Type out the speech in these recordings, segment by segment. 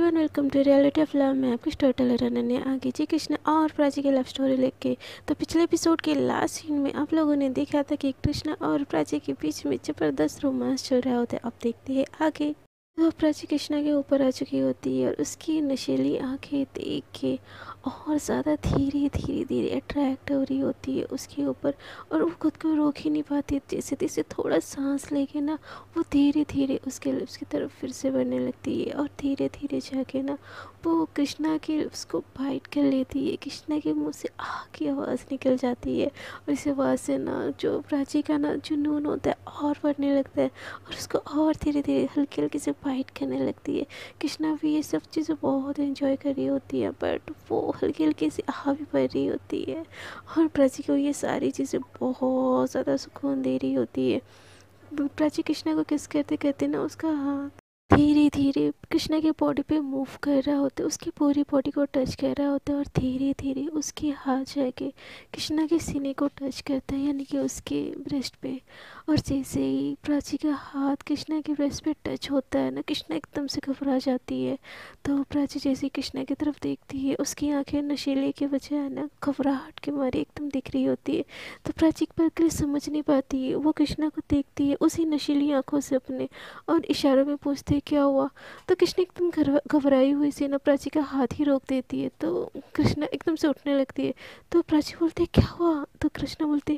Everyone, welcome to reality of love. मैं आपकी story teller Ananya आगे जी कृष्ण और प्राची की लव स्टोरी लेके। तो पिछले एपिसोड के लास्ट सीन में आप लोगों ने देखा था कि कृष्ण और प्राची के बीच में ज़बरदस्त रोमांस चल रहा होता है। अब देखते हैं आगे। तो प्राची कृष्णा के ऊपर आ चुकी होती है और उसकी नशीली आंखें देख के और ज़्यादा धीरे धीरे धीरे अट्रैक्ट हो रही होती है उसके ऊपर। और वो खुद को रोक ही नहीं पाती, जैसे तैसे थोड़ा सांस लेके ना वो धीरे धीरे उसके लिप्स की तरफ फिर से बढ़ने लगती है और धीरे धीरे जाके ना वो कृष्णा के लिप्स को बाइट कर लेती है। कृष्णा के मुंह से आह की आवाज़ निकल जाती है और इस आवाज़ से ना जो प्राची का ना जुनून होता है और बढ़ने लगता है और उसको और धीरे धीरे हल्की हल्की से बाइट करने लगती है। कृष्णा भी ये सब चीज़ें बहुत एंजॉय कर रही होती है, बट वो हल्की हल्की सी आह भी भर रही होती है और प्राची को ये सारी चीज़ें बहुत ज़्यादा सुकून दे रही होती है। प्राची कृष्णा को किस करते करते ना उसका हाथ धीरे धीरे कृष्णा के बॉडी पे मूव कर रहा होता है, उसकी पूरी बॉडी को टच कर रहा होता है और धीरे धीरे उसके हाथ जाके कृष्णा के सीने को टच करता है, यानी कि उसके ब्रेस्ट पे। और जैसे ही प्राची का हाथ कृष्णा के ब्रेस्ट पे टच होता है ना, कृष्णा एकदम से घबरा जाती है। तो प्राची जैसे ही कृष्णा की तरफ देखती है, उसकी आंखें नशीले के बजाय ना घबराहट के मारे एकदम दिख रही होती है। तो प्राची एक बार के लिए समझ नहीं पाती है, वो कृष्णा को देखती है उसी नशीली आंखों से अपने और इशारों में पूछती है क्या हुआ। तो कृष्णा एकदम घबराई हुई सी ना प्राची का हाथ ही रोक देती है। तो कृष्णा एकदम से उठने लगती है। तो प्राची बोलती है क्या हुआ। तो कृष्णा बोलती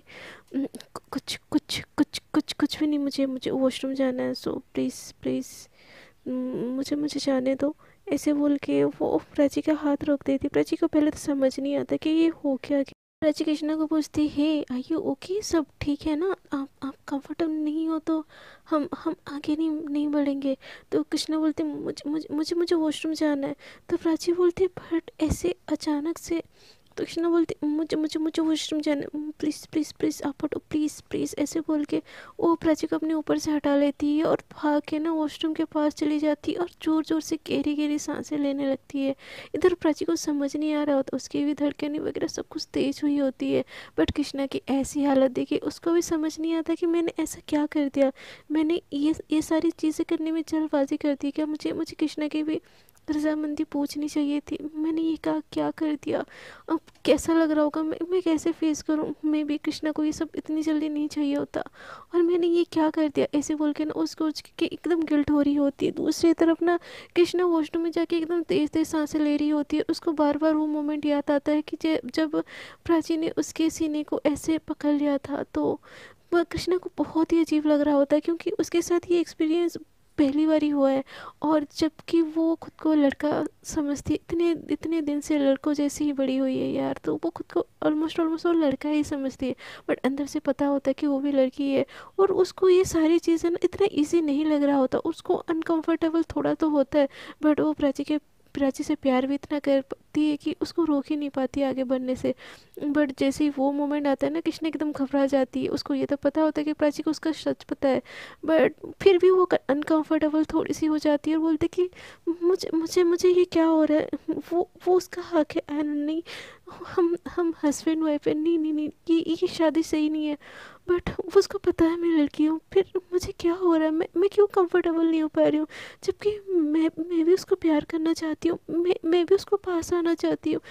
कुछ कुछ कुछ कुछ कुछ भी नहीं, मुझे मुझे वॉशरूम जाना है, सो प्लीज़ प्लीज़ मुझे मुझे जाने दो। ऐसे बोल के वो प्राची का हाथ रोक देती। प्राची को पहले तो समझ नहीं आता कि ये हो क्या गया। प्राची कृष्णा को पूछती है आर यू ओके, सब ठीक है ना, आप कंफर्टेबल नहीं हो तो हम आगे नहीं बढ़ेंगे। तो कृष्णा बोलते मुझे मुझे मुझे मुझे वॉशरूम जाना है। तो प्राची बोलती बट ऐसे अचानक से। तो कृष्णा बोलती मुझे मुझे मुझे वॉशरूम जाना है, प्लीज़ प्लीज़ प्लीज़ आप हटो, प्लीज़ प्लीज़। ऐसे बोल के वो प्राची को अपने ऊपर से हटा लेती है और भाग के ना वॉशरूम के पास चली जाती है और ज़ोर ज़ोर से गहरी गहरी सांसें लेने लगती है। इधर प्राची को समझ नहीं आ रहा होता, उसकी भी धड़कनें वगैरह सब कुछ तेज हुई होती है। बट कृष्णा की ऐसी हालत देखी उसको भी समझ नहीं आता कि मैंने ऐसा क्या कर दिया, मैंने ये सारी चीज़ें करने में जल्दबाजी कर दी क्या, मुझे मुझे कृष्णा की भी रजामंदी पूछनी चाहिए थी, मैंने ये क्या कर दिया। अब कैसा लग रहा होगा, मैं कैसे फेस करूँ, मैं भी कृष्णा को ये सब इतनी जल्दी नहीं चाहिए होता और मैंने ये क्या कर दिया। ऐसे बोल के ना उसको एकदम गिल्ट हो रही होती है। दूसरी तरफ ना कृष्णा वॉशरूम में जाके एकदम तेज तेज सांसें ले रही होती है। उसको बार बार वो मोमेंट याद आता है कि जब प्राची ने उसके सीने को ऐसे पकड़ लिया था। तो वह कृष्णा को बहुत ही अजीब लग रहा होता है क्योंकि उसके साथ ये एक्सपीरियंस पहली बार ही हुआ है। और जबकि वो खुद को लड़का समझती, इतने इतने दिन से लड़कों जैसी ही बड़ी हुई है यार, तो वो खुद को ऑलमोस्ट ऑलमोस्ट वो लड़का ही समझती है। बट अंदर से पता होता है कि वो भी लड़की है और उसको ये सारी चीज़ें ना इतना इजी नहीं लग रहा होता, उसको अनकंफर्टेबल थोड़ा तो होता है। बट वो प्राची से प्यार भी इतना करती है कि उसको रोक ही नहीं पाती आगे बढ़ने से। बट जैसे ही वो मोमेंट आता है ना, कृष्णा एकदम घबरा जाती है। उसको ये तो पता होता है कि प्राची को उसका सच पता है, बट फिर भी वो अनकंफर्टेबल थोड़ी सी हो जाती है और बोलती कि मुझे मुझे मुझे ये क्या हो रहा है। वो उसका हक है एंड नहीं, हम हस्बैंड वाइफ है, नहीं नहीं नहीं, ये शादी सही नहीं है। बट उसको पता है मैं लड़की हूँ, फिर मुझे क्या हो रहा है, मैं क्यों कंफर्टेबल नहीं हो पा रही हूँ, जबकि मैं भी उसको प्यार करना चाहती हूँ, मैं भी उसको पास आना चाहती हूँ।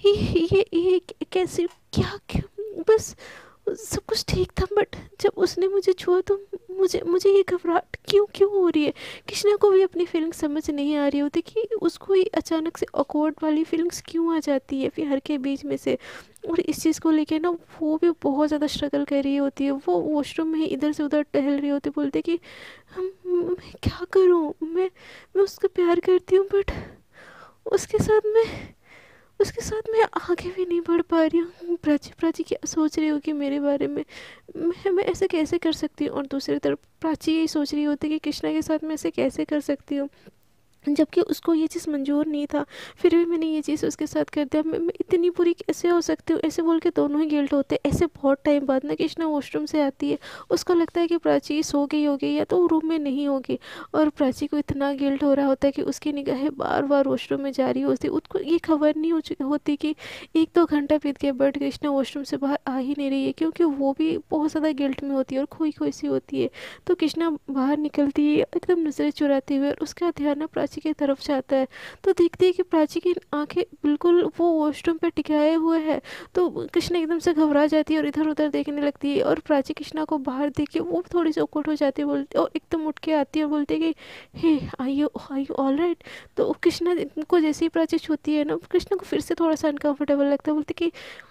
ये कैसे, क्या बस सब कुछ ठीक था, बट जब उसने मुझे छुआ तो मुझे मुझे ये घबराहट क्यों क्यों हो रही है। कृष्णा को भी अपनी फीलिंग्स समझ नहीं आ रही होती कि उसको ये अचानक से ऑकवर्ड वाली फीलिंग्स क्यों आ जाती है फिर हर के बीच में से। और इस चीज़ को लेके ना वो भी बहुत ज़्यादा स्ट्रगल कर रही होती है। वो वॉशरूम में ही इधर से उधर टहल रही होती, बोलते कि मैं क्या करूँ, मैं उसको प्यार करती हूँ, बट उसके साथ मैं उसके साथ मैं आगे भी नहीं बढ़ पा रही हूँ। प्राची प्राची क्या सोच रही होगी मेरे बारे में, मैं ऐसे कैसे कर सकती हूँ। और दूसरी तरफ प्राची यही सोच रही होती कि कृष्णा के साथ मैं ऐसे कैसे कर सकती हूँ, जबकि उसको ये चीज़ मंजूर नहीं था, फिर भी मैंने ये चीज़ उसके साथ कर दिया। मैं इतनी बुरी कैसे हो सकती हूँ। ऐसे बोल के दोनों ही गिल्ट होते हैं। ऐसे बहुत टाइम बाद ना कृष्णा वॉशरूम से आती है, उसको लगता है कि प्राची सो गई होगी या तो रूम में नहीं होगी। और प्राची को इतना गिल्ट हो रहा होता है कि उसकी निगाहें बार बार वॉशरूम में जा रही होती, उसको ये खबर नहीं होती कि 1-2 घंटा बीत गया बट कृष्णा वॉशरूम से बाहर आ ही नहीं रही है, क्योंकि वो भी बहुत ज़्यादा गिल्ट में होती है और खोई खोई सी होती है। तो कृष्णा बाहर निकलती है एकदम नज़रें चुराते हुए और उसका ध्यान ना प्राची प्राची की तरफ जाता है तो देखती है कि प्राची की आंखें बिल्कुल वो वॉशरूम पे टिकाए हुए है। तो कृष्णा एकदम से घबरा जाती है और इधर उधर देखने लगती है और प्राची कृष्णा को बाहर देख के वो थोड़ी सी awkward हो जाती है, बोलती और एकदम उठ के आती है और बोलती है कि hey I you all right. तो कृष्णा को जैसे ही प्राची छूती है ना, कृष्णा को फिर से थोड़ा सा अनकंफर्टेबल लगता है, बोलती कि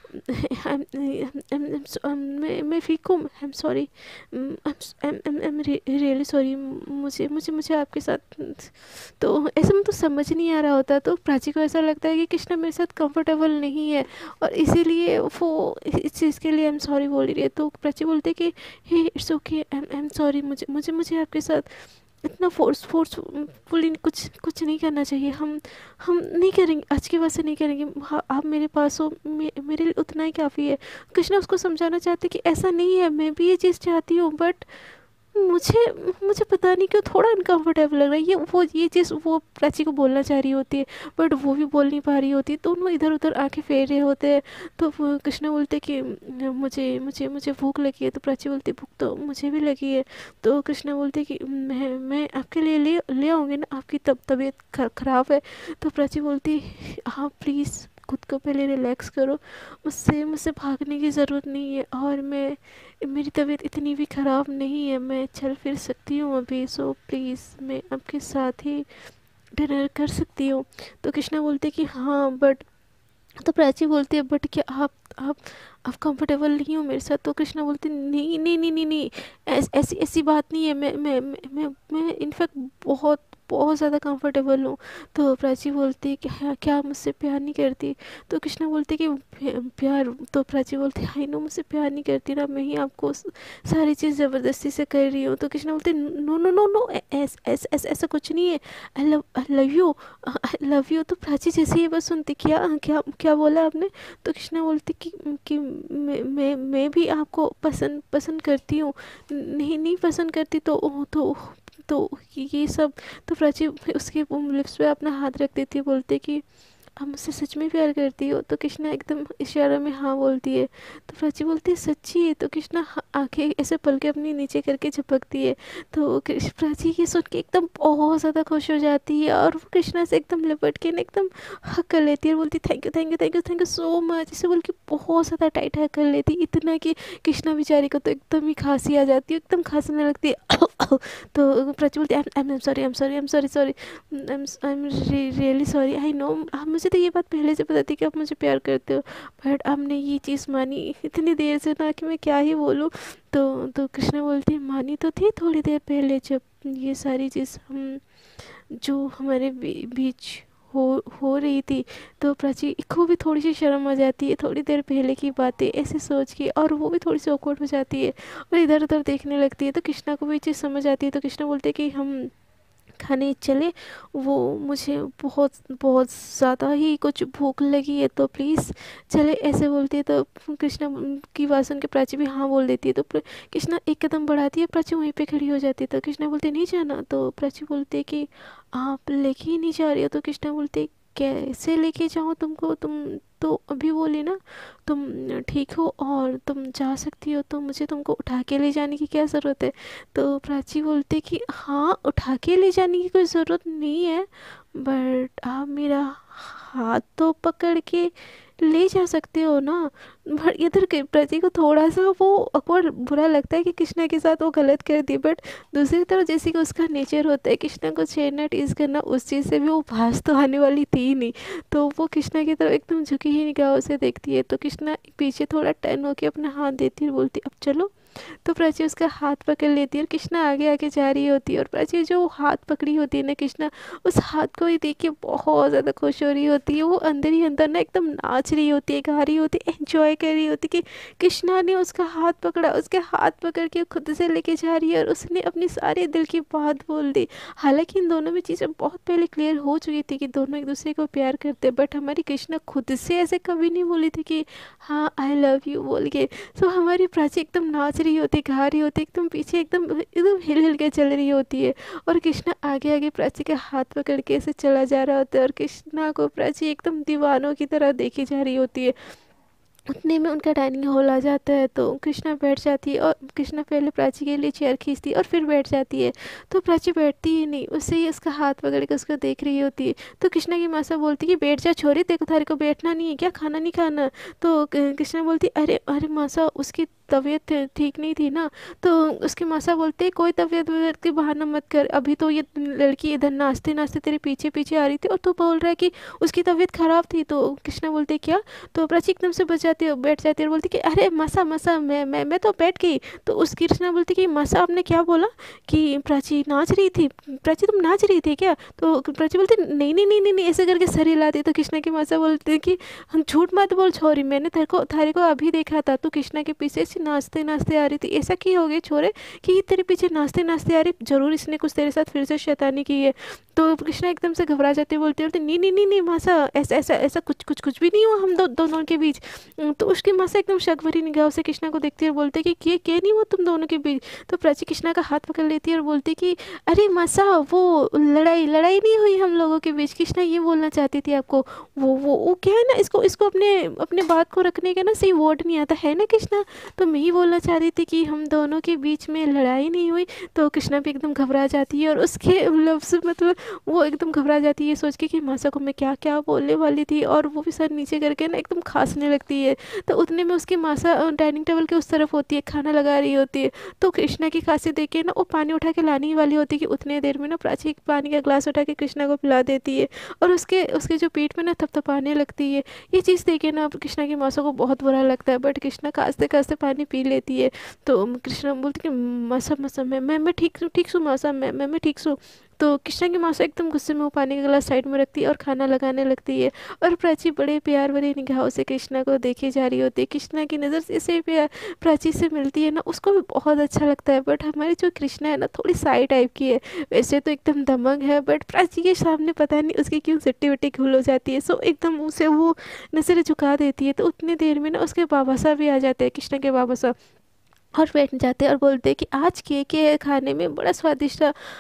मैं ठीक हूँ, I am sorry, I am really sorry, मुझे मुझे मुझे आपके साथ। तो ऐसे में तो समझ नहीं आ रहा होता, तो प्राची को ऐसा लगता है कि कृष्णा मेरे साथ कंफर्टेबल नहीं है और इसीलिए वो इस चीज़ के लिए आई एम सॉरी बोल रही है। तो प्राची बोलती है कि hey it's okay, I am sorry, मुझे मुझे मुझे आपके साथ इतना फोर्सफुली कुछ कुछ नहीं करना चाहिए। हम नहीं करेंगे, आज के बाद से नहीं करेंगे। हाँ, आप मेरे पास हो, मेरे लिए उतना ही काफ़ी है। कृष्णा उसको समझाना चाहते कि ऐसा नहीं है, मैं भी ये चीज़ चाहती हूँ, बट मुझे मुझे पता नहीं क्यों थोड़ा अनकंफर्टेबल लग रहा है। ये चीज़ वो प्राची को बोलना चाह रही होती है बट वो भी बोल नहीं पा रही होती। दोनों इधर उधर आंखें फेर रहे होते हैं। तो वो कृष्णा बोलते कि मुझे मुझे मुझे भूख लगी है। तो प्राची बोलती भूख तो मुझे भी लगी है। तो कृष्णा बोलते कि मैं आपके लिए ले ले आऊँगी ना, आपकी तबीयत ख़राब है। तो प्राची बोलती हाँ प्लीज़ खुद को पहले रिलैक्स करो, मुझसे मुझसे भागने की ज़रूरत नहीं है और मेरी तबीयत इतनी भी ख़राब नहीं है, मैं चल फिर सकती हूँ अभी। सो प्लीज़ मैं आपके साथ ही डिनर कर सकती हूँ। तो कृष्णा बोलते कि हाँ बट, तो प्राची बोलती है बट क्या आप कंफर्टेबल नहीं हो मेरे साथ। तो कृष्णा बोलते नहीं नहीं नहीं नहीं नहीं, ऐसी ऐसी बात नहीं है, मैं इनफैक्ट बहुत बहुत ज़्यादा कंफर्टेबल हूँ। तो प्राची बोलती है कि हाँ क्या मुझसे प्यार नहीं करती। तो कृष्णा बोलते कि प्यार। तो प्राची बोलती है आई नो मुझसे प्यार नहीं करती ना, मैं ही आपको सारी चीज़ ज़बरदस्ती से कर रही हूँ। तो कृष्णा बोलते नो नो नो नो, ऐसा कुछ नहीं है, आई लव यू। तो प्राची जैसे ही बस सुनती क्या क्या क्या बोला आपने। तो कृष्णा बोलती कि मैं भी आपको पसंद पसंद करती हूँ, नहीं नहीं पसंद करती तो ये सब। तो प्राची उसके लिप्स पे अपना हाथ रख देती है, बोलते कि आप मुझसे सच में प्यार करती हो। तो कृष्णा एकदम इशारों में हाँ बोलती है। तो प्राची बोलती है सच्ची है। तो कृष्णा आंखें ऐसे पल के अपनी नीचे करके झपकती है। तो प्राची ये सुन के एकदम बहुत ज़्यादा खुश हो जाती है और वो कृष्णा से एकदम लिपट के ना एकदम हक कर लेती है और बोलती thank you thank you thank you thank you so much, इसे बोल के बहुत ज़्यादा टाइट हक कर लेती, इतना कि कृष्णा बेचारी को तो एकदम ही खांसी आ जाती है, एकदम खांसने लगती है। तो प्राची बोलती है I am sorry I am sorry I am sorry sorry I am really sorry, I know. मुझे तो ये बात पहले से पता थी कि आप मुझे प्यार करते हो, बट आपने ये चीज़ मानी इतनी देर से ना कि मैं क्या ही बोलूँ। तो कृष्णा बोलती है मानी तो थी थोड़ी देर पहले, जब ये सारी चीज़ हम जो हमारे बीच हो रही थी। तो प्राची को भी थोड़ी सी शर्म आ जाती है, थोड़ी देर पहले की बातें ऐसे सोच के, और वो भी थोड़ी सी awkward हो जाती है और इधर उधर देखने लगती है। तो कृष्णा को भी चीज़ समझ आती है। तो कृष्णा बोलते हैं कि हम खाने चले, वो मुझे बहुत बहुत ज़्यादा ही कुछ भूख लगी है, तो प्लीज़ चले, ऐसे बोलती है। तो कृष्णा की बात सुन के प्राची भी हाँ बोल देती है। तो कृष्णा एक कदम बढ़ाती है, प्राची वहीं पे खड़ी हो जाती है। तो कृष्णा बोलते नहीं जाना। तो प्राची बोलते कि आप लेके ही नहीं जा रही हो। तो कृष्णा बोलते कैसे लेके जाऊँ तुमको, तुम तो अभी बोली ना तुम ठीक हो और तुम जा सकती हो, तो मुझे तुमको उठा के ले जाने की क्या ज़रूरत है। तो प्राची बोलते कि हाँ उठा के ले जाने की कोई ज़रूरत नहीं है, बट आप मेरा हाथ तो पकड़ के ले जा सकते हो ना। बट इधर प्राची को थोड़ा सा वो awkward बुरा लगता है कि कृष्णा के साथ वो गलत कर दी, बट दूसरी तरफ जैसे कि उसका नेचर होता है कृष्णा को छेड़ना टीज करना, उस चीज़ से भी वो भास तो आने वाली थी ही नहीं। तो वो कृष्णा की तरफ एकदम झुकी ही निगाहों से देखती है। तो कृष्णा पीछे थोड़ा टर्न होकर अपना हाथ देती है और बोलती अब चलो। तो प्राची उसका हाथ पकड़ लेती है और कृष्णा आगे आगे जा रही होती है और प्राची जो हाथ पकड़ी होती है ना कृष्णा, उस हाथ को ही देख के बहुत ज़्यादा खुश हो रही होती है। वो अंदर ही अंदर ना एकदम नाच रही होती है, गा रही होती है, एंजॉय कर रही होती है कि कृष्णा ने उसका हाथ पकड़ा, उसके हाथ पकड़ के खुद से लेके जा रही है और उसने अपनी सारे दिल की बात बोल दी। हालांकि इन दोनों में चीज़ें बहुत पहले क्लियर हो चुकी थी कि दोनों एक दूसरे को प्यार करते, बट हमारी कृष्णा खुद से ऐसे कभी नहीं बोली थी कि हाँ आई लव यू बोल के। तो हमारी प्राची एकदम नाच रही होती, गा रही होती, एकदम पीछे एकदम एकदम हिल हिल के चल रही होती है और कृष्णा आगे आगे प्राची के हाथ पकड़ के ऐसे चला जा रहा होता है और कृष्णा को प्राची एकदम दीवानों की तरह देखी जा रही होती है। उतने में उनका डाइनिंग हॉल आ जाता है। तो कृष्णा बैठ जाती है और कृष्णा पहले प्राची के लिए चेयर खींचती है और फिर बैठ जाती है। तो प्राची बैठती ही नहीं, उससे ही उसका हाथ पकड़ के उसको देख रही होती है। तो कृष्णा की मासा बोलती है कि बैठ जा छोरी, देखो थारे को बैठना नहीं है क्या, खाना नहीं खाना। तो कृष्णा बोलती अरे अरे मासा, उसकी तबीयत ठीक नहीं थी ना। तो उसकी मासा बोलते कोई तबीयत वबीयत की बहाना मत कर, अभी तो ये लड़की इधर नाचते नाचते तेरे पीछे पीछे आ रही थी और तू बोल रहा है कि उसकी तबीयत खराब थी। तो कृष्णा बोलते क्या। तो प्राची एकदम से बच जाती है, बैठ जाती है और बोलती कि अरे मासा मासा, मैं तो बैठ गई। तो उस कृष्णा बोलती कि मासा आपने क्या बोला कि प्राची नाच रही थी, प्राची तुम नाच रही थी क्या। तो प्राची बोलती नहीं नहीं नहीं नहीं नहीं, ऐसे करके सर हिलाती। तो कृष्णा की मासा बोलती कि हम झूठ मत बोल छोरी, मैंने थारे को अभी देखा था, तू कृष्णा के पीछे से नाचते नाचते आ रही थी, ऐसा क्यों हो गया छोरे कि ये तेरे पीछे नाचते नाचते आ रही, जरूर इसने कुछ तेरे साथ फिर से शैतानी की है। तो कृष्णा एकदम से घबरा जाते, बोलते बोलते नहीं नहीं नहीं नहीं मासा, ऐसा ऐसा ऐसा कुछ कुछ कुछ भी नहीं हुआ हम दोनों के बीच। तो उसकी मासा एकदम शक भरी निगाहों से कृष्णा को देखती है और बोलते कि ये क्या नहीं हुआ तुम दोनों के बीच। तो प्राची कृष्णा का हाथ पकड़ लेती है और बोलती कि अरे मासा, वो लड़ाई लड़ाई नहीं हुई हम लोगों के बीच, कृष्णा ये बोलना चाहती थी आपको। वो क्या है ना, इसको इसको अपने अपने बात को रखने का ना सही वर्ड नहीं आता है ना कृष्णा। तो मैं ही बोलना चाह रही थी कि हम दोनों के बीच में लड़ाई नहीं हुई। तो कृष्णा भी एकदम घबरा जाती है और उसके लफ्ज़ मतलब वो एकदम घबरा जाती है सोच के कि मासा को मैं क्या क्या बोलने वाली थी, और वो भी सर नीचे करके ना एकदम खांसने लगती है। तो उतने में उसकी मासा डाइनिंग टेबल के उस तरफ होती है, खाना लगा रही होती है। तो कृष्णा की खांसी देख के ना वो पानी उठा के लाने ही वाली होती है कि उतने देर में ना प्राची एक पानी का ग्लास उठा के कृष्णा को पिला देती है और उसके उसके जो पेट में ना थपथपाने लगती है। ये चीज़ देखे ना कृष्णा की मासा को बहुत बुरा लगता है, बट कृष्णा खांसते खांसते पानी पी लेती है। तो कृष्णा बोलती कि मासा मासा मैं ठीक हूँ मासा, मैं ठीक हूँ। तो कृष्णा की मासा एकदम गुस्से में वो पानी का गिलास साइड में रखती है और खाना लगाने लगती है। और प्राची बड़े प्यार भरी निगाहों से कृष्णा को देखे जा रही होती है। कृष्णा की नज़र से ऐसे प्यार प्राची से मिलती है ना, उसको भी बहुत अच्छा लगता है। बट हमारी जो कृष्णा है ना थोड़ी साई टाइप की है, वैसे तो एकदम दमंग है, बट प्राची के सामने पता नहीं उसकी क्यों सिट्टी विट्टी खुल हो जाती है। सो एकदम उसे वो नज़र झुका देती है। तो उतनी देर में ना उसके बाबा साहब भी आ जाते हैं, कृष्णा के बाबा साहब, और बैठ जाते हैं और बोलते हैं कि आज के खाने में बड़ा स्वादिष्ट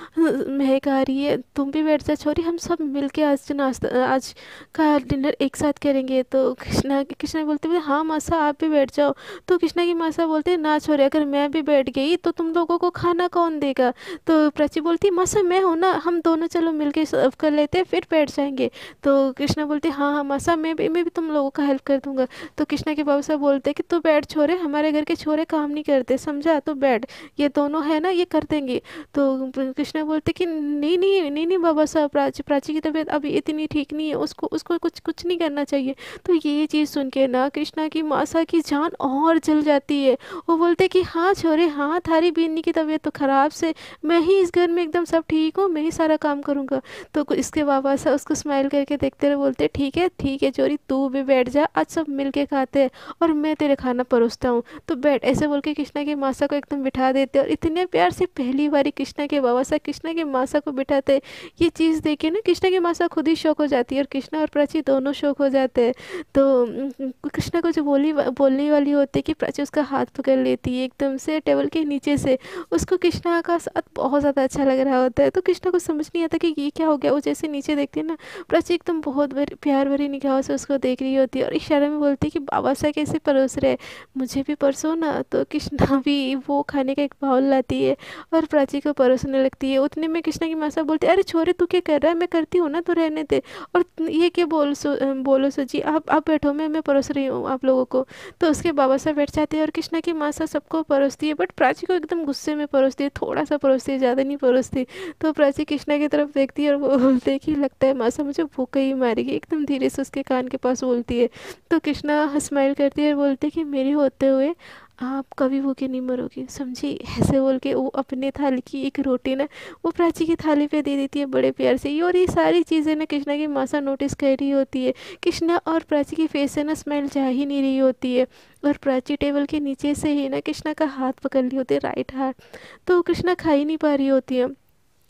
महक आ रही है, तुम भी बैठ जा छोरी, हम सब मिलके आज नाश्ता आज का डिनर एक साथ करेंगे। तो कृष्णा बोलते हुए हाँ मासा आप भी बैठ जाओ। तो कृष्णा की मासा बोलते हैं ना छोरे, अगर मैं भी बैठ गई तो तुम लोगों को खाना कौन देगा। तो प्राची बोलती मासा मैं हूँ ना, हम दोनों चलो मिलके सर्व कर लेते हैं फिर बैठ जाएंगे। तो कृष्णा बोलते हाँ हाँ मासा, मैं भी तुम लोगों का हेल्प कर दूंगा। तो कृष्णा के बाबा साहब बोलते कि तू बैठ छोरे, हमारे घर के छोरे काम नहीं करते समझा, तो बैठ, ये दोनों है ना ये कर देंगे। तो कृष्णा बोलते कि नहीं नहीं नहीं नहीं बाबा साहब, प्राची की तबीयत अभी इतनी ठीक नहीं है, उसको उसको कुछ कुछ नहीं करना चाहिए। तो ये चीज़ सुन के ना कृष्णा की मासा की जान और जल जाती है। वो बोलते कि हाँ छोरे हाँ, थारी बीनी की तबीयत तो ख़राब से, मैं ही इस घर में एकदम सब ठीक हूँ, मैं ही सारा काम करूँगा। तो इसके बाबा साहब उसको स्माइल करके देखते रहे, बोलते ठीक है चोरी, तू भी बैठ जा, आज सब मिल के खाते हैं और मैं तेरे खाना परोसता हूँ, तो बैठ। ऐसे बोल के कृष्णा की मासा को एकदम बिठा देते और इतने प्यार से पहली बारी कृष्णा के बाबा साहब कृष्णा के मासा को बिठाते। ये चीज़ देखे ना कृष्णा की मासा खुद ही शौक हो जाती है और कृष्णा और प्राची दोनों शौक हो जाते हैं। तो कृष्णा को जो बोलने वाली होती है कि प्राची उसका हाथ पकड़ लेती है एकदम से टेबल के नीचे से। उसको कृष्णा का साथ बहुत ज़्यादा अच्छा लग रहा होता है। तो कृष्णा को समझ नहीं आता कि ये क्या हो गया। वो जैसे नीचे देखती है ना, प्राची एकदम बहुत प्यार भरी निगाहों से उसको देख रही होती है और इशारे में बोलती है कि बाबा साहब कैसे परोस रहे, मुझे भी परसो ना। तो कृष्णा भी वो खाने का एक बाउल लाती है और प्राची को परोसने लगती है। उतने में कृष्णा की मासा बोलती है अरे छोरे तू क्या कर रहा है, मैं करती हूँ ना, तो रहने दे। और ये क्या बोलो सो जी, आप बैठो, मैं परोस रही हूँ आप लोगों को। तो उसके बाबा साहब बैठ जाते हैं और कृष्णा की मासा सबको परोसती है, बट प्राची को एकदम गुस्से में परोसती है, थोड़ा सा परोसती है, ज़्यादा नहीं परोसती। तो प्राची कृष्णा की तरफ देखती है और वो बोलते हैं कि लगता है मासा मुझे भूख ही मारेगी, एकदम धीरे से उसके कान के पास बोलती है। तो कृष्णा स्माइल करती है और बोलते हैं कि मेरे होते हुए आप कभी भूखे नहीं मरोगे समझी। ऐसे बोल के वो अपने थाली की एक रोटी ना वो प्राची की थाली पे दे देती है बड़े प्यार से। और ये सारी चीज़ें ना कृष्णा की मासा नोटिस कर रही होती है। कृष्णा और प्राची की फेस से ना स्मेल जा ही नहीं रही होती है और प्राची टेबल के नीचे से ही ना कृष्णा का हाथ पकड़ ली होती है, राइट हाथ। तो कृष्णा खा ही नहीं पा रही होती है।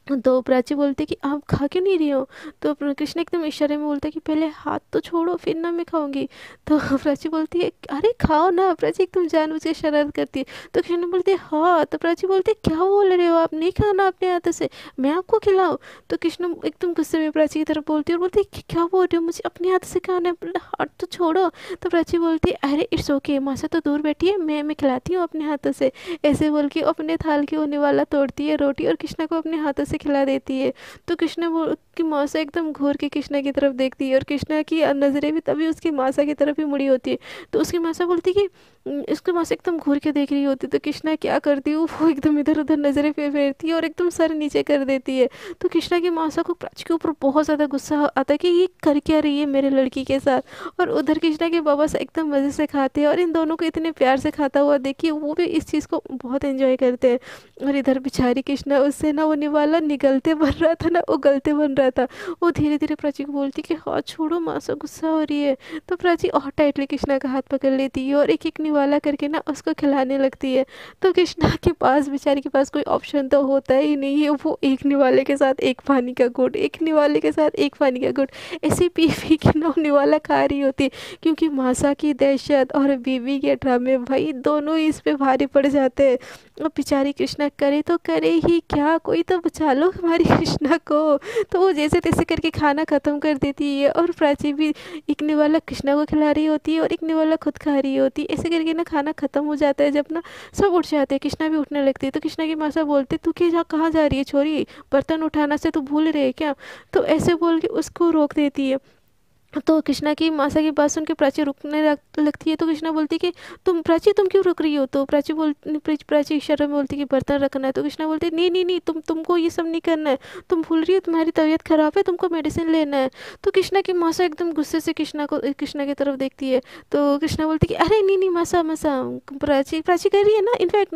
तो प्राची बोलती कि आप खा क्यों नहीं रही हो? तो कृष्ण एकदम इशारे में बोलता है कि पहले हाथ तो छोड़ो फिर ना मैं खाऊंगी। तो प्राची बोलती है अरे खाओ ना। प्राची एकदम जानबूझ के शरारत करती है। तो कृष्ण बोलते है हाँ। तो प्राची बोलती है क्या बोल रहे हो आप, नहीं खाना अपने हाथ से, मैं आपको खिलाऊं? तो कृष्ण एकदम गुस्से में प्राची की तरफ बोलती है और बोलती है क्या बोल रही हो, मुझे अपने हाथ से खाना है, पहले हाथ तो छोड़ो। तो प्राची बोलती है अरे इट्स ओके, माँ से तो दूर बैठी है, मैं खिलाती हूँ अपने हाथों से। ऐसे बोल के अपने थाल के होने वाला तोड़ती है रोटी और कृष्णा को अपने हाथों से खिला देती है। तो कृष्णा वो की मौसा एकदम घूर के कृष्णा की तरफ देखती है और कृष्णा की नज़रें भी तभी उसकी मासा की तरफ ही मुड़ी होती है। तो उसकी मासा बोलती है कि इसकी मासा एकदम घूर के देख रही होती है। तो कृष्णा क्या करती है, वो एकदम इधर उधर नज़रें फेरती है और एकदम सर नीचे कर देती है। तो कृष्णा की मासा को प्राची के ऊपर बहुत ज़्यादा गुस्सा आता है कि ये कर क्या रही है मेरे लड़की के साथ। और उधर कृष्णा के बाबा से एकदम मज़े से खाते हैं और इन दोनों को इतने प्यार से खाता हुआ देखिए वो भी इस चीज़ को बहुत एंजॉय करते हैं। और इधर बेचारी कृष्णा उससे ना वो निवाला निगलते बन रहा था ना उगलते बन रहा था। वो धीरे धीरे प्राची को बोलती कि हाँ छोड़ो, मासा गुस्सा हो रही है। तो प्राची और टाइटली कृष्णा का हाथ पकड़ लेती है और एक एक निवाला करके ना उसको खिलाने लगती है। तो कृष्णा के पास बेचारी के पास कोई ऑप्शन तो होता ही नहीं है, वो एक निवाले के साथ एक पानी का घूंट, एक निवाले के साथ एक पानी का घूंट ऐसे पी के ना वो निवाला खा रही होती। क्योंकि मासा की दहशत और बीवी के ड्रामे भाई दोनों ही इस पे भारी पड़ जाते हैं। अब बेचारी कृष्णा करे तो करे ही क्या, कोई तो बचा लो हमारी कृष्णा को। तो वो जैसे तैसे करके खाना ख़त्म कर देती है और प्राची भी एक निवाला कृष्णा को खिला रही होती है और एक निवाला खुद खा रही होती है। ऐसे करके ना खाना ख़त्म हो जाता है। जब ना सब उठ जाते हैं, कृष्णा भी उठने लगती है। तो कृष्णा की मासा बोलते तू क्या कहाँ जा रही है छोरी, बर्तन उठाना से तू भूल रही है क्या? तो ऐसे बोल के उसको रोक देती है। तो कृष्णा की मासा की बात सुन के प्राची रुकने लगती है। तो कृष्णा बोलती कि तुम क्यों रुक रही हो? तो प्राची इशारे में बोलती कि बर्तन रखना है। तो कृष्णा बोलती नहीं नहीं नहीं, तुमको ये सब नहीं करना है, तुम भूल रही हो तुम्हारी तबीयत खराब है, तुमको मेडिसिन लेना है। तो कृष्णा की मासा एकदम गुस्से से कृष्णा की तरफ देखती है। तो कृष्णा बोलती कि अरे नहीं नहीं मासा मासा, प्राची प्राची कर रही है ना, इनफैक्ट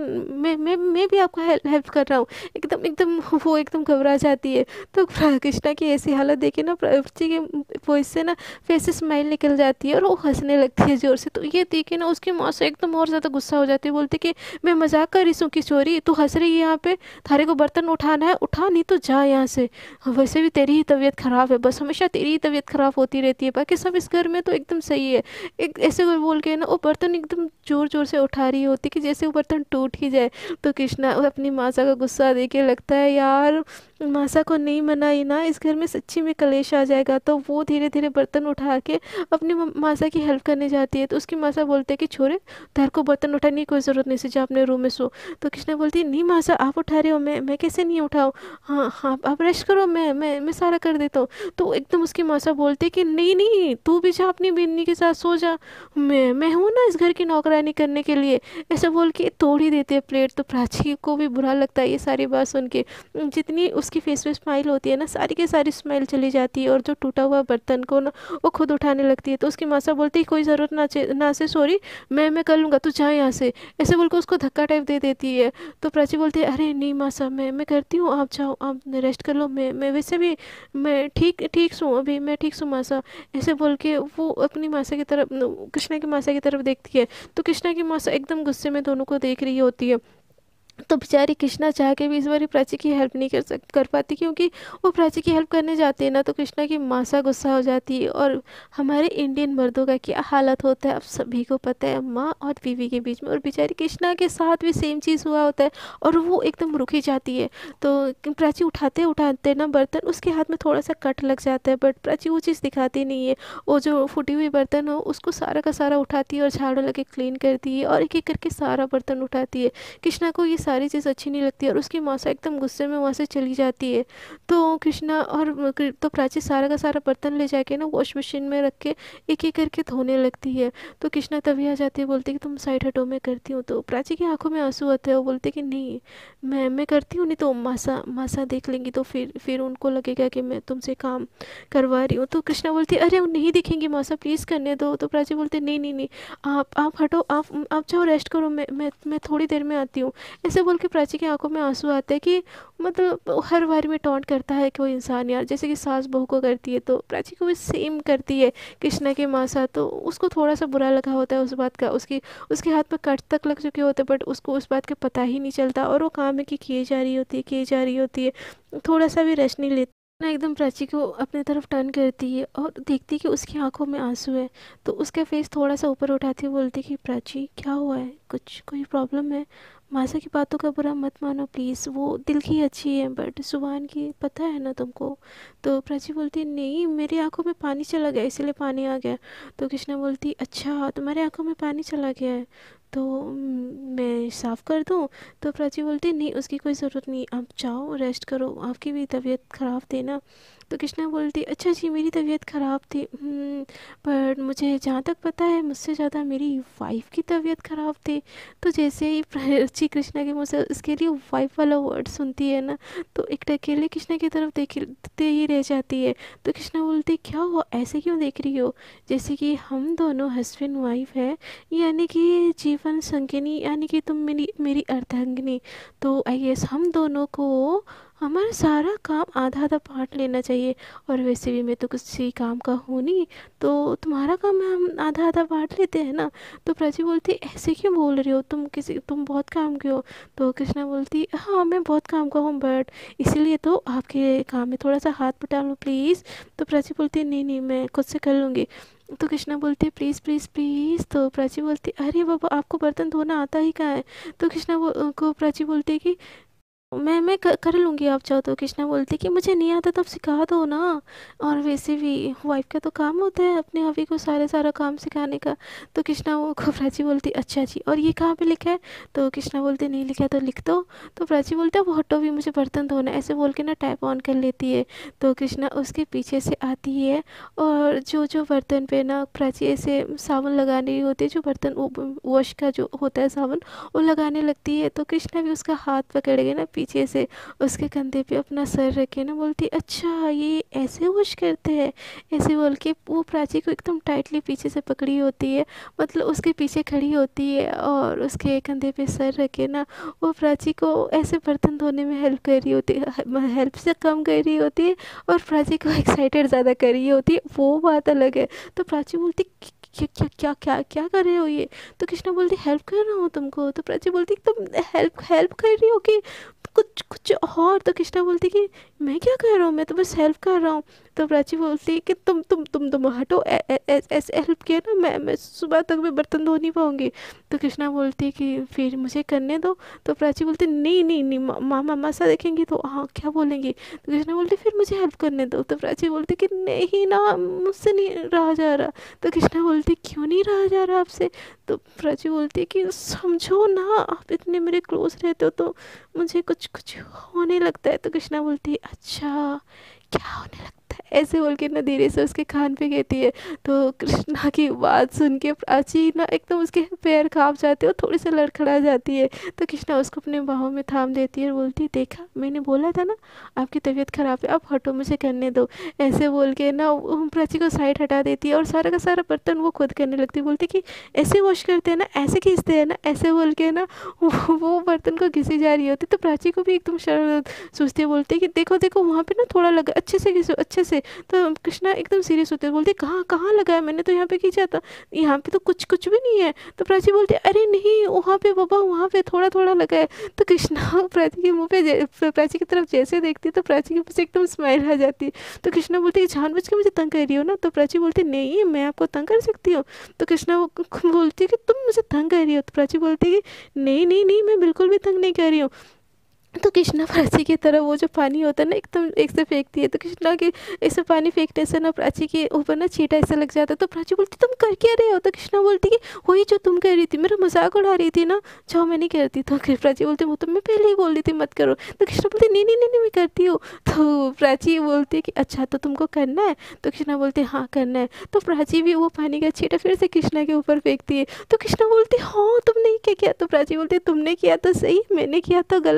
मैं भी आपको हेल्प कर रहा हूँ। एकदम एकदम वो एकदम घबरा जाती है। तो कृष्णा की ऐसी हालत देखे ना प्राची के वॉइस से ना फेस से स्माइल निकल जाती है और वो हंसने लगती है ज़ोर से। तो ये देखे ना उसकी माँ से एकदम और ज़्यादा गुस्सा हो जाती है, बोलती कि मैं मजाक कर रही हूँ किशोरी, तू हंस रही है यहाँ पे, थारे को बर्तन उठाना है उठा, नहीं तो जा यहाँ से। वैसे भी तेरी ही तबीयत ख़राब है, बस हमेशा तेरी ही तबीयत ख़राब होती रहती है, बाकी सब इस घर में तो एकदम सही है। एक ऐसे कोई बोल के ना वो बर्तन एकदम ज़ोर ज़ोर से उठा रही होती कि जैसे वो बर्तन टूट ही जाए। तो कृष्णा अपनी मासा का गुस्सा देख के लगता है यार मासा को नहीं मनाई ना इस घर में सच्ची में कलेश आ जाएगा। तो वो धीरे धीरे बर्तन उठा के अपनी मासा की हेल्प करने जाती है। तो उसकी मासा बोलते हैं कि छोरे तेरे को बर्तन उठाने की कोई ज़रूरत नहीं, से जा अपने रूम में सो। तो कृष्णा बोलती है नहीं मासा आप उठा रहे हो, मैं कैसे नहीं उठाऊँ, हाँ हाँ आप रेस्ट करो, मैं सारा कर देता हूँ। तो एकदम उसकी मासा बोलती है कि नहीं नहीं तू भी जा अपनी बिन्नी के साथ सो जा, मैं हूँ ना इस घर की नौकरानी करने के लिए। ऐसे बोल के तोड़ ही देती है प्लेट। तो प्राची को भी बुरा लगता है ये सारी बात सुन के। जितनी उसकी फेस पे स्माइल होती है ना सारी की सारी स्माइल चली जाती है और जो टूटा हुआ बर्तन को ना वो खुद उठाने लगती है। तो उसकी मासा बोलती है कोई ज़रूरत ना से सॉरी, मैं कर लूँगा, तू जा यहाँ से। ऐसे बोल के उसको धक्का टाइप दे देती है। तो प्राची बोलती है अरे नहीं मासा मैं करती हूँ, आप जाओ आप रेस्ट कर लो, मैं वैसे भी मैं ठीक ठीक हूँ, अभी मैं ठीक हूँ मासा। ऐसे बोल के वो अपनी मासा की तरफ कृष्णा की मासा की तरफ देखती है। तो कृष्णा की मासा एकदम गुस्से में दोनों को देख रही होती है। तो बेचारी कृष्णा चाह के भी इस बारी प्राची की हेल्प नहीं कर पाती, क्योंकि वो प्राची की हेल्प करने जाती है ना तो कृष्णा की मासा गुस्सा हो जाती है। और हमारे इंडियन मर्दों का क्या हालत होता है अब सभी को पता है, माँ और बीवी के बीच में। और बेचारी कृष्णा के साथ भी सेम चीज़ हुआ होता है और वो एकदम रुकी जाती है। तो प्राची उठाते उठाते ना बर्तन उसके हाथ में थोड़ा सा कट लग जाता है, बट प्राची वो चीज़ दिखाती नहीं है। वो जो फूटी हुई बर्तन हो उसको सारा का सारा उठाती है और झाड़ू लगे क्लीन करती है और एक एक करके सारा बर्तन उठाती है। कृष्णा को ये सारी चीज़ अच्छी नहीं लगती और उसकी मासा एकदम गुस्से में वहाँ से चली जाती है। तो कृष्णा और तो प्राची सारा का सारा बर्तन ले जाके ना वॉश मशीन में रख के एक एक करके धोने लगती है। तो कृष्णा तभी आ जाती है, बोलती कि तुम साइड हटो मैं करती हूँ। तो प्राची की आंखों में आंसू आते हैं, वो बोलते कि नहीं मैं करती हूँ, नहीं तो मासा मासा देख लेंगी तो फिर उनको लगेगा कि मैं तुमसे काम करवा रही हूँ। तो कृष्णा बोलती है अरे वो नहीं दिखेंगी मासा, प्लीज़ करने दो। तो प्राची बोलते नहीं नहीं नहीं, आप हटो, आप जाओ रेस्ट करो, मैं थोड़ी देर में आती हूँ। ऐसे ऐसे बोल के प्राची की आंखों में आंसू आते हैं कि मतलब हर बार में टॉन्ट करता है कोई इंसान यार, जैसे कि सास बहू को करती है तो प्राची को भी सेम करती है कृष्णा के माँ साथ। तो उसको थोड़ा सा बुरा लगा होता है उस बात का, उसकी उसके हाथ में कट तक लग चुके होते हैं, बट उसको उस बात का पता ही नहीं चलता और वो काम है कि किए जा रही होती है, किए जा रही होती है, थोड़ा सा भी रेस्ट नहीं लेती ना। एकदम प्राची को अपने तरफ टर्न करती है और देखती है कि उसकी आंखों में आंसू है, तो उसका फेस थोड़ा सा ऊपर उठाती है, बोलती कि प्राची क्या हुआ है, कुछ कोई प्रॉब्लम है? मासा की बातों का बुरा मत मानो प्लीज़, वो दिल की अच्छी है बट जुबान की पता है ना तुमको। तो प्राची बोलती नहीं, मेरी आंखों में पानी चला गया इसलिए पानी आ गया। तो कृष्णा बोलती अच्छा तुम्हारी आंखों में पानी चला गया है तो मैं साफ़ कर दूँ? तो प्राची बोलती नहीं उसकी कोई ज़रूरत नहीं, आप जाओ रेस्ट करो, आपकी भी तबीयत ख़राब थी ना। तो कृष्णा बोलती अच्छा जी मेरी तबीयत ख़राब थी, पर मुझे जहाँ तक पता है मुझसे ज़्यादा मेरी वाइफ की तबीयत ख़राब थी। तो जैसे ही प्राची कृष्णा के मुँह से उसके लिए वाइफ वाला वर्ड सुनती है ना, तो एक टकेले कृष्णा की तरफ देखते ही रह जाती है। तो कृष्णा बोलती क्या हुआ, ऐसे क्यों देख रही हो? जैसे कि हम दोनों हस्बैंड वाइफ है, यानी कि जीवन संगिनी, यानी कि तुम मेरी मेरी अर्धांगिनी। तो आई गेस हम दोनों को हमारा सारा काम आधा आधा बांट लेना चाहिए, और वैसे भी मैं तो किसी काम का हूँ नहीं, तो तुम्हारा काम है हम आधा आधा बांट लेते हैं ना। तो प्राची बोलती ऐसे क्यों बोल रही हो, तुम बहुत काम के हो। तो कृष्णा बोलती हाँ मैं बहुत काम का हूँ, बट इसीलिए तो आपके काम में थोड़ा सा हाथ बटा लो प्लीज़। तो प्राची बोलती नहीं नहीं मैं खुद से कर लूँगी। तो कृष्णा बोलती प्लीज़ प्लीज़ प्लीज़। तो प्राची बोलती अरे बाबा आपको बर्तन धोना आता ही कहाँ है? तो को प्राची बोलती है कि मैं कर लूँगी आप चाहो तो। कृष्णा बोलती कि मुझे नहीं आता तो आप सिखा दो ना, और वैसे भी वाइफ का तो काम होता है अपने हबी को सारा काम सिखाने का। तो कृष्णा वो को प्राची बोलती अच्छा जी और ये कहाँ पे लिखा है? तो कृष्णा बोलती नहीं लिखा तो लिख दो। तो प्राची बोलती है वो हटो भी मुझे बर्तन धोना है, ऐसे बोल के ना टैप ऑन कर लेती है। तो कृष्णा उसके पीछे से आती है और जो जो बर्तन पे ना प्राची ऐसे साबुन लगाने होती है, जो बर्तन वॉश का जो होता है साबुन वो लगाने लगती है। तो कृष्णा भी उसका हाथ पकड़ के ना पीछे से उसके कंधे पे अपना सर रखे ना बोलती अच्छा ये ऐसे वॉश करते हैं, ऐसे बोल के वो प्राची को एकदम टाइटली पीछे से पकड़ी होती है, मतलब उसके पीछे खड़ी होती है और उसके कंधे पे सर रखे ना वो प्राची को ऐसे बर्तन धोने में हेल्प कर रही होती है, हेल्प से कम कर रही होती है और प्राची को एक्साइटेड ज़्यादा कर रही होती है, वो बात अलग है। तो प्राची बोलती क्या क्या क्या क्या क्या कर रहे हो ये? तो कृष्णा बोलती हेल्प कर रहा हूँ तुमको। तो प्राची बोलती तुम हेल्प हेल्प कर रही हो कि कुछ कुछ और? तो कृष्णा बोलती कि मैं क्या कर रहा हूँ, मैं तो बस हेल्प कर रहा हूँ। तो प्राची बोलती कि तुम हटो, ऐसे हेल्प किया ना मैं सुबह तक मैं बर्तन धो नहीं पाऊंगी। तो कृष्णा बोलती कि फिर मुझे करने दो। तो प्राची बोलती नहीं नहीं नहीं मामा मासा देखेंगी तो हाँ क्या बोलेंगी। तो कृष्णा बोलती फिर मुझे हेल्प करने दो। तो प्राची बोलती कि नहीं ना मुझसे नहीं रहा जा रहा। तो कृष्णा बोलती क्यों नहीं रहा जा रहा आपसे? तो प्राची बोलती कि समझो ना आप इतने मेरे क्लोज रहते हो तो मुझे कुछ कुछ होने लगता है। तो कृष्णा बोलती है अच्छा क्या होने लगता है, ऐसे बोल के ना धीरे से उसके कान पे कहती है। तो कृष्णा की बात सुन के प्राची ना एकदम उसके पैर कांप जाते हैं और थोड़ी सी लड़खड़ा जाती है। तो कृष्णा उसको अपने बाहों में थाम देती है और बोलती है देखा मैंने बोला था ना आपकी तबीयत खराब है, आप हटो मुझे करने दो। ऐसे बोल के ना वो प्राची को साइड हटा देती है और सारा का सारा बर्तन वो खुद करने लगती है, बोलती कि ऐसे वॉश करते हैं ना, ऐसे खींचते हैं ना, ऐसे बोल के ना वो बर्तन को घिसी जा रही होती। तो प्राची को भी एकदम शर्म सोचती है, बोलती है कि देखो देखो वहाँ पे ना थोड़ा लगा, अच्छे से घिसो अच्छे से। तो कृष्णा एकदम सीरियस होते हैं, बोलती कहाँ कहाँ लगा है, मैंने तो यहाँ पे खींचा था, यहाँ पे तो कुछ कुछ भी नहीं है। तो प्राची बोलती अरे नहीं वहाँ पे बाबा वहाँ पे थोड़ा थोड़ा लगा है। तो कृष्णा प्राची के मुँह पे प्राची की तरफ जैसे देखती है तो प्राची के मुँह से एकदम स्माइल आ जाती है। तो कृष्णा बोलती है जानबूझ के मुझे तंग कर रही हो ना? तो प्राची बोलती नहीं मैं आपको तंग कर सकती हूँ। तो कृष्णा बोलती है कि तुम मुझे तंग कर रही हो। तो प्राची बोलती है कि नहीं नहीं नहीं मैं बिल्कुल भी तंग नहीं कर रही हूँ। तो कृष्णा प्राची की तरफ वो जो पानी होता है ना एकदम एक से फेंकती है। तो कृष्णा के ऐसे पानी फेंकने से ना प्राची के ऊपर ना छींटा ऐसा लग जाता है। तो प्राची बोलती तुम कर क्या रहे हो? तो कृष्णा बोलती कि वही जो तुम कर रही थी, मेरा मजाक उड़ा रही थी ना, जाओ मैं नहीं करती। तो प्राची बोलती वो तो मैं पहले ही बोल रही थी मत करो। तो कृष्णा बोलती नहीं नहीं नहीं नहीं मैं करती हूँ। तो प्राची बोलती है कि अच्छा तो तुमको करना है? तो कृष्णा बोलते हाँ करना है। तो प्राची भी वो पानी का छींटा फिर से कृष्णा के ऊपर फेंकती है। तो कृष्णा बोलती हाँ तुमने क्या किया? तो प्राची बोलती तुमने किया तो सही, मैंने किया तो गलत, क्यों?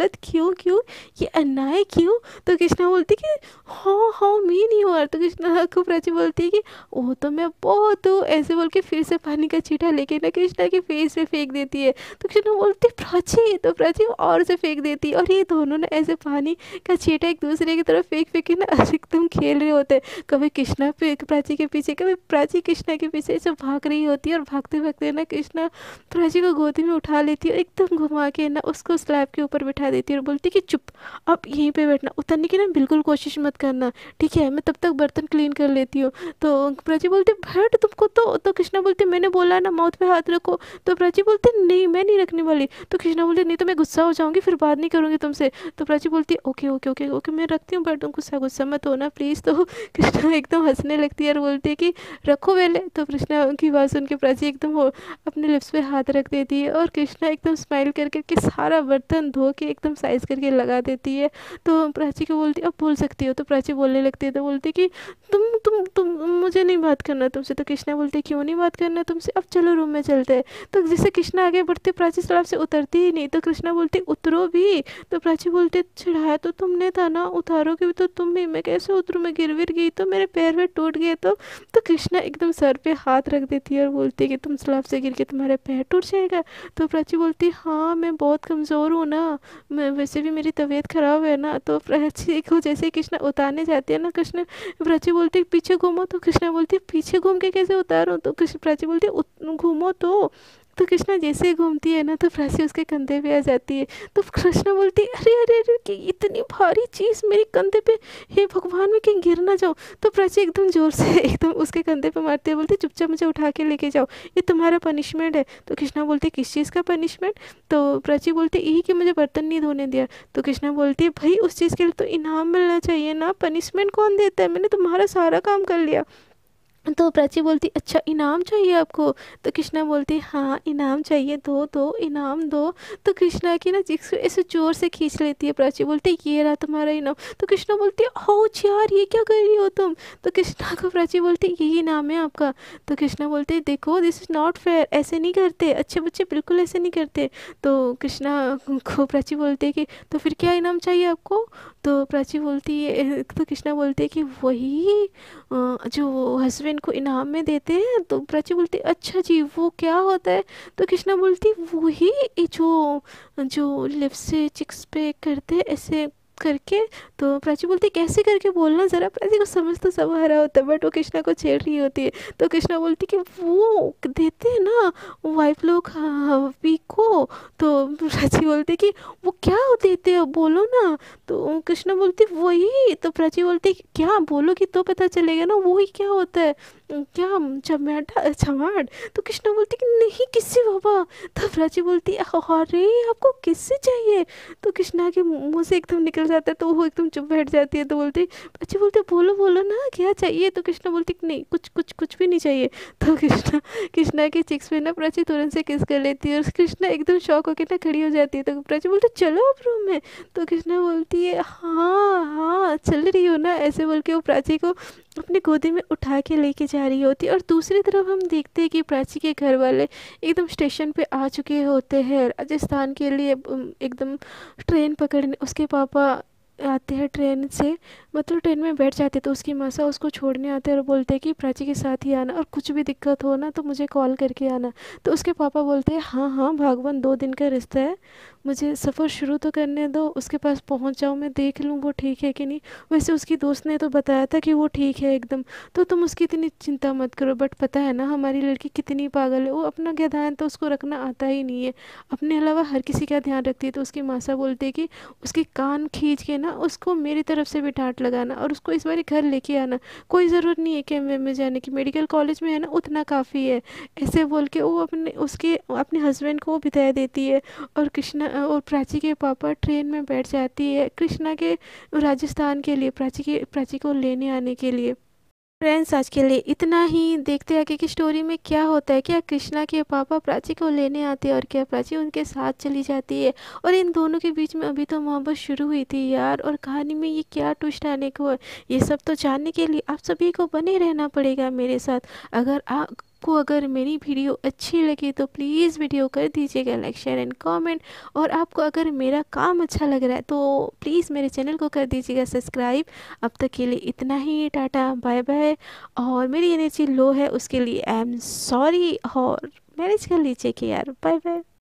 क्यों क्यों, ये अन्याय क्यों? तो कृष्णा बोलती कि हाँ हाँ मैं नहीं हूँ। तो कृष्णा को प्राची बोलती है कि वो तो मैं बहुत हूँ, ऐसे बोल के फिर से पानी का छींटा लेके ना कृष्णा के फेस पे फेंक देती है। तो कृष्णा बोलती प्राची, तो प्राची और से फेंक देती है, और ये दोनों ना ऐसे पानी का छींटा एक दूसरे की तरफ फेंक फेंक के ना एकदम खेल रहे होते हैं। कभी कृष्णा पे प्राची के पीछे, कभी प्राची कृष्णा के पीछे ऐसे भाग रही होती है, और भागते भागते ना कृष्णा प्राची को गोदी में उठा लेती है और एकदम घुमा के ना उसको स्लैब के ऊपर बिठा देती है और बोलती है कि चुप, अब यहीं पे बैठना, उतरने की ना बिल्कुल कोशिश मत करना, ठीक है? मैं तब तक बर्तन क्लीन कर लेती हूँ। तो प्राची बोलती बैठ तुमको तो कृष्णा बोलती मैंने बोला ना माउथ पे हाथ रखो। तो प्राची बोलती नहीं मैं नहीं रखने वाली। तो कृष्णा बोलती नहीं तो मैं गुस्सा हो जाऊंगी, फिर बात नहीं करूंगी तुमसे। तो प्राची बोलती ओके ओके ओके ओके मैं रखती हूँ, बट तुम गुस्सा गुस्सा मत होना प्लीज़। तो कृष्णा एकदम हंसने लगती है और बोलती है कि रखो पहले। तो कृष्णा की बात सुन के प्राची एकदम अपने लिप्स पे हाथ रख देती है, और कृष्णा एकदम स्माइल कर करके सारा बर्तन धो के एकदम साइज करके लगा देती है। तो प्राची को बोलती अब बोल सकती हो। तो प्राची बोलने लगती है, तो बोलती कि तुम मुझे नहीं बात करना तुमसे। तो कृष्णा बोलते क्यों नहीं बात करना तुमसे, अब चलो रूम में चलते हैं। तो जैसे कृष्णा आगे बढ़ते प्राची स्लैब से उतरती ही नहीं। तो कृष्णा बोलती उतरो भी। तो प्राची बोलते चढ़ाया तो तुमने था ना, उतारोगे भी तो तुम भी, मैं कैसे उतरूँ, मैं गिर विर गई तो मेरे पैर में टूट गए तो कृष्णा एकदम सर पे हाथ रख देती है और बोलती है कि तुम स्लैब से गिर के तुम्हारा पैर टूट जाएगा। तो प्राची बोलती हाँ मैं बहुत कमज़ोर हूँ ना, मैं वैसे भी मेरी तबीयत ख़राब है ना। तो प्राची को जैसे कृष्णा उतारने जाती है ना, कृष्ण प्राची बोलती है पीछे घूमो। तो कृष्णा बोलती है पीछे घूम के कैसे उतारूं। तो कृष्ण प्राची बोलती है घूमो तो कृष्णा जैसे ही घूमती है ना, तो प्राची उसके कंधे पे आ जाती है। तो कृष्णा बोलती है अरे अरे अरे कि इतनी भारी चीज़ मेरे कंधे पे, हे भगवान मैं कहीं गिर ना जाऊँ। तो प्राची एकदम ज़ोर से एकदम उसके कंधे पे मारती है, बोलती चुपचाप मुझे उठा के लेके जाओ, ये तुम्हारा पनिशमेंट है। तो कृष्णा बोलती है किस चीज़ का पनिशमेंट। तो प्राची बोलती है यही कि मुझे बर्तन नहीं धोने दिया। तो कृष्णा बोलती है भाई उस चीज़ के लिए तो इनाम मिलना चाहिए ना, पनिशमेंट कौन देता है, मैंने तुम्हारा सारा काम कर लिया। तो प्राची बोलती अच्छा इनाम चाहिए आपको। तो कृष्णा बोलती हाँ इनाम चाहिए, दो दो इनाम दो। तो कृष्णा की ना जिक्स ऐसे जोर से खींच लेती है। प्राची बोलती ये रहा तुम्हारा इनाम। तो कृष्णा बोलती ओह यार ये क्या कर रही हो तुम। तो कृष्णा को प्राची बोलती यही इनाम है आपका। तो कृष्णा बोलते देखो दिस इज़ नॉट फेयर, ऐसे नहीं करते, अच्छे बच्चे बिल्कुल ऐसे नहीं करते। तो कृष्णा को प्राची बोलती है कि तो फिर क्या इनाम चाहिए आपको। तो प्राची बोलती है, तो कृष्णा बोलते हैं कि वही जो हस्बैंड को इनाम में देते हैं। तो प्राची बोलती अच्छा जी वो क्या होता है। तो कृष्णा बोलती वही जो जो लिप्स से चिक्स पे करते हैं ऐसे करके। तो प्राची बोलती कैसे करके बोलना ज़रा, प्राची को समझ तो सब आ रहा होता है बट वो कृष्णा को छेड़ रही होती है। तो कृष्णा बोलती कि वो देते हैं ना वाइफ लोग हबी को। तो प्राची बोलती कि वो क्या देते हैं बोलो ना। तो कृष्णा बोलती वही। तो प्राची बोलती क्या बोलोगी तो पता चलेगा ना, वही क्या होता है, क्या चमाटा चमाट। तो कृष्णा बोलती कि नहीं किससे बाबा। तो प्राची बोलती अरे आपको किससे चाहिए। तो कृष्णा के मुंह से एकदम निकल जाता है, तो वो एकदम चुप बैठ जाती है। तो बोलती प्राची बोलती बोलो बोलो ना क्या चाहिए। तो कृष्णा बोलती नहीं कुछ कुछ कुछ भी नहीं चाहिए। तो कृष्णा के चिक्स पे ना प्राची तुरंत से किस कर लेती है, और कृष्णा एकदम शॉक होकर ना खड़ी हो जाती है। तो प्राची बोलती चलो अब रूम में। तो कृष्णा बोलती है हाँ हाँ चल रही हो ना, ऐसे बोल के वो प्राची को अपनी गोदी में उठा के लेके जा रही होती है। और दूसरी तरफ हम देखते हैं कि प्राची के घर वाले एकदम स्टेशन पे आ चुके होते हैं राजस्थान के लिए, एकदम ट्रेन पकड़ने। उसके पापा आते हैं ट्रेन से, मतलब ट्रेन में बैठ जाते, तो उसकी मासा उसको छोड़ने आते हैं और बोलते हैं कि प्राची के साथ ही आना, और कुछ भी दिक्कत हो ना तो मुझे कॉल करके आना। तो उसके पापा बोलते हैं हाँ हाँ भागवान 2 दिन का रिश्ता है, मुझे सफ़र शुरू तो करने दो, उसके पास पहुंच जाऊँ, मैं देख लूँ वो ठीक है कि नहीं। वैसे उसकी दोस्त ने तो बताया था कि वो ठीक है एकदम, तो तुम उसकी इतनी चिंता मत करो। बट पता है ना हमारी लड़की कितनी पागल है, वो अपना क्या ध्यान तो उसको रखना आता ही नहीं है, अपने अलावा हर किसी का ध्यान रखती है। तो उसकी मासा बोलती है कि उसके कान खींच के ना उसको मेरी तरफ से भी डांट लगाना, और उसको इस बार घर लेके आना, कोई ज़रूरत नहीं है कि में जाने की, मेडिकल कॉलेज में है ना उतना काफ़ी है। ऐसे बोल के वो अपने हस्बैंड को बिता देती है। और कृष्णा और प्राची के पापा ट्रेन में बैठ जाती है कृष्णा के राजस्थान के लिए, प्राची को लेने आने के लिए। फ्रेंड्स आज के लिए इतना ही, देखते हैं आगे की स्टोरी में क्या होता है। क्या कृष्णा के पापा प्राची को लेने आते हैं और क्या प्राची उनके साथ चली जाती है, और इन दोनों के बीच में अभी तो मोहब्बत शुरू हुई थी यार, और कहानी में ये क्या ट्विस्ट आने को है, ये सब तो जानने के लिए आप सभी को बने रहना पड़ेगा मेरे साथ। अगर आपको अगर मेरी वीडियो अच्छी लगे तो प्लीज़ वीडियो कर दीजिएगा लाइक शेयर एंड कमेंट। और आपको अगर मेरा काम अच्छा लग रहा है तो प्लीज़ मेरे चैनल को कर दीजिएगा सब्सक्राइब। अब तक के लिए इतना ही, टाटा बाय बाय। और मेरी एनर्जी लो है उसके लिए आई एम सॉरी, और मैनेज कर लीजिए कि यार, बाय बाय।